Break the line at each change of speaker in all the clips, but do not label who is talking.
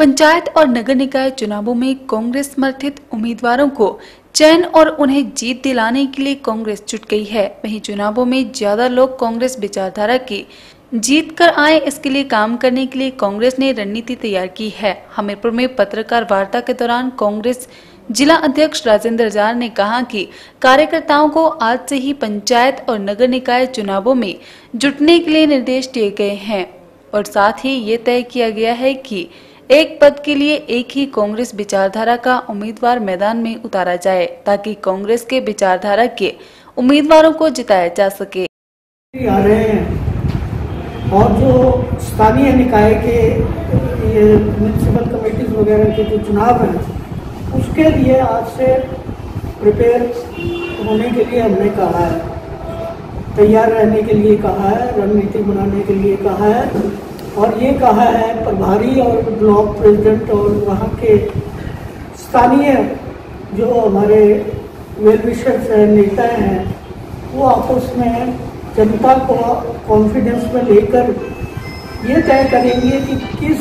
पंचायत और नगर निकाय चुनावों में कांग्रेस समर्थित उम्मीदवारों को चयन और उन्हें जीत दिलाने के लिए कांग्रेस जुट गई है। वहीं चुनावों में ज्यादा लोग कांग्रेस विचारधारा की जीत कर आए, इसके लिए काम करने के लिए कांग्रेस ने रणनीति तैयार की है। हमीरपुर में पत्रकार वार्ता के दौरान कांग्रेस जिला अध्यक्ष राजेंद्र जार ने कहा कि कार्यकर्ताओं को आज से ही पंचायत और नगर निकाय चुनावों में जुटने के लिए निर्देश दिए गए हैं और साथ ही ये तय किया गया है कि एक पद के लिए एक ही कांग्रेस विचारधारा का उम्मीदवार मैदान में उतारा जाए ताकि कांग्रेस के विचारधारा के उम्मीदवारों को जिताया जा सके।
आ रहे हैं और जो स्थानीय निकाय के ये म्यूनिसिपल कमेटीज वगैरह के जो चुनाव हैं उसके लिए आज से प्रिपेयर होने के लिए हमने कहा है, तैयार रहने के लिए कहा है, रणनीति बनाने के लिए कहा है और ये कहा है प्रभारी और ब्लॉक प्रेसिडेंट और वहाँ के स्थानीय जो हमारे वेल विशर्स हैं, नेता हैं, वो आपस में जनता को कॉन्फिडेंस में लेकर ये तय करेंगे कि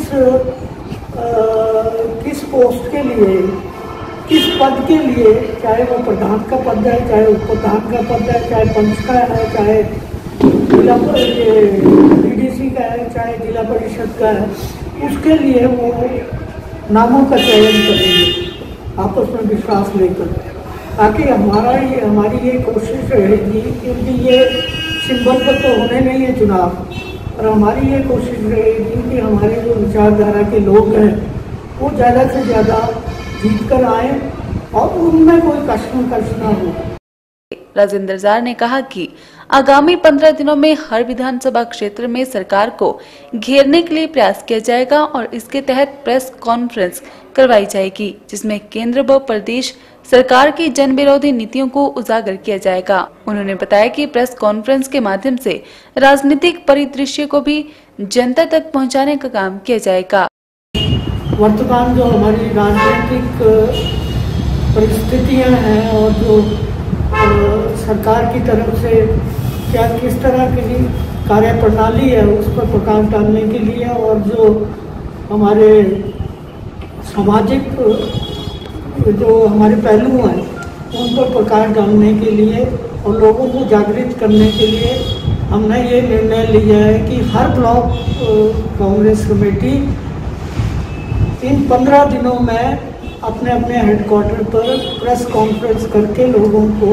किस पोस्ट के लिए, किस पद के लिए, चाहे वो प्रधान का पद है, चाहे उप प्रधान का पद है, चाहे पंच का है, चाहे जिला बीडीसी का है, चाहे जिला परिषद का है, उसके लिए वो नामों का चयन करेंगे आपस में विश्वास लेकर, ताकि हमारी ये कोशिश रहेगी, क्योंकि ये सिंबल पर तो होने नहीं है चुनाव, और हमारी ये कोशिश रहेगी कि हमारे जो विचारधारा के लोग हैं वो ज़्यादा से ज़्यादा जीत कर आए और उनमें कोई कश्मकश ना हो।
राजेंद्र जार ने कहा कि आगामी 15 दिनों में हर विधानसभा क्षेत्र में सरकार को घेरने के लिए प्रयास किया जाएगा और इसके तहत प्रेस कॉन्फ्रेंस करवाई जाएगी, जिसमें केंद्र व प्रदेश सरकार की जन विरोधी नीतियों को उजागर किया जाएगा। उन्होंने बताया कि प्रेस कॉन्फ्रेंस के माध्यम से राजनीतिक परिदृश्य को भी जनता तक पहुंचाने का काम किया जाएगा।
वर्तमान जो हमारी राजनीतिक परिस्थितियां हैं और जो सरकार की तरफ से क्या किस तरह की कार्य प्रणाली है उस पर प्रकाश डालने के लिए और जो हमारे सामाजिक जो हमारे पहलू हैं उन पर प्रकाश डालने के लिए और लोगों को जागृत करने के लिए हमने ये निर्णय लिया है कि हर ब्लॉक कांग्रेस कमेटी इन 15 दिनों में अपने अपने हेडक्वार्टर पर प्रेस कॉन्फ्रेंस करके लोगों को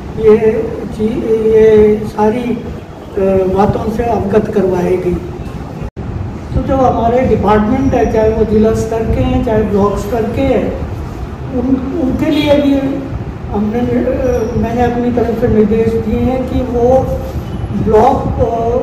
ये सारी बातों से अवगत करवाएगी। तो जो हमारे डिपार्टमेंट है, चाहे वो जिला स्तर के हैं, चाहे ब्लॉक स्तर के हैं, उनके लिए भी मैंने अपनी तरफ से निर्देश दिए हैं कि वो ब्लॉक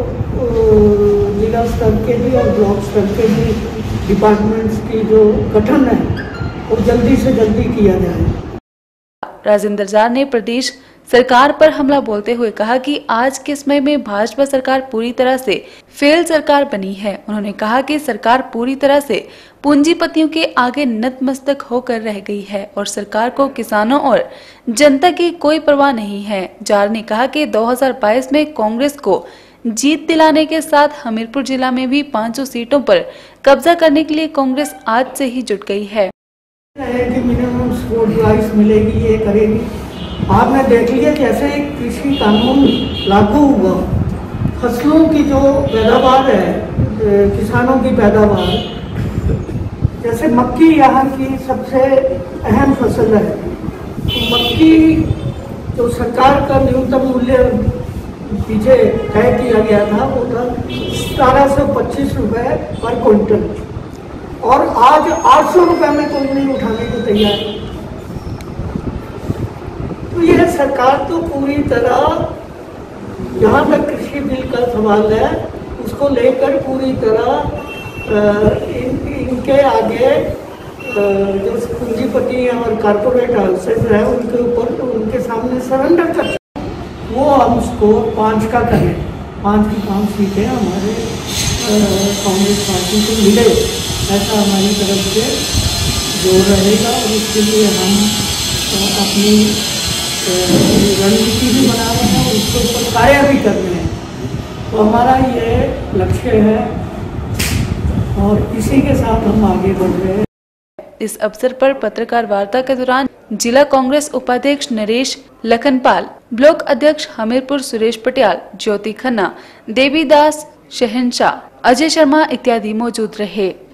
जिला स्तर के भी और ब्लॉक स्तर के भी डिपार्टमेंट्स की जो गठन है वो जल्दी से जल्दी किया जाए।
राजेंद्र जार ने प्रदेश सरकार पर हमला बोलते हुए कहा कि आज के समय में भाजपा सरकार पूरी तरह से फेल सरकार बनी है। उन्होंने कहा कि सरकार पूरी तरह से पूंजीपतियों के आगे नतमस्तक होकर रह गई है और सरकार को किसानों और जनता की कोई परवाह नहीं है। जार ने कहा कि 2022 में कांग्रेस को जीत दिलाने के साथ हमीरपुर जिला में भी 500 सीटों पर कब्जा करने के लिए कांग्रेस आज से ही जुट गई है।
कि मिनिमम सपोर्ट प्राइस मिलेगी, ये करेगी। आपने देख लिया कैसे कृषि कानून लागू हुआ, फसलों की जो पैदावार है, किसानों की पैदावार, जैसे मक्की यहाँ की सबसे अहम फसल है, तो मक्की जो सरकार का न्यूनतम मूल्य पीछे तय किया गया था वो था 1725 रुपये पर क्विंटल और आज 800 रुपये में कोई नहीं उठाने को तैयार है। तो यह सरकार तो पूरी तरह, जहाँ तक कृषि बिल का सवाल है उसको लेकर पूरी तरह इनके आगे जो पूंजीपति और कारपोरेट हाउसेज है उनके ऊपर, उनके सामने सरेंडर कर वो हम स्कोर 5 का करें। 5 की 5 सीटें हमारे कांग्रेस पार्टी को मिले, ऐसा हमारी तरफ से जोर रहेगा और इसके लिए हम अपनी रणनीति भी बना रहे हैं और उसके ऊपर कार्य भी कर रहे हैं। तो हमारा ये लक्ष्य है और और इसी के साथ हम आगे बढ़ रहे हैं।
इस अवसर पर पत्रकार वार्ता के दौरान जिला कांग्रेस उपाध्यक्ष नरेश लखनपाल, ब्लॉक अध्यक्ष हमीरपुर सुरेश पटियाल, ज्योति खन्ना, देवीदास शहनशाह, अजय शर्मा इत्यादि मौजूद रहे।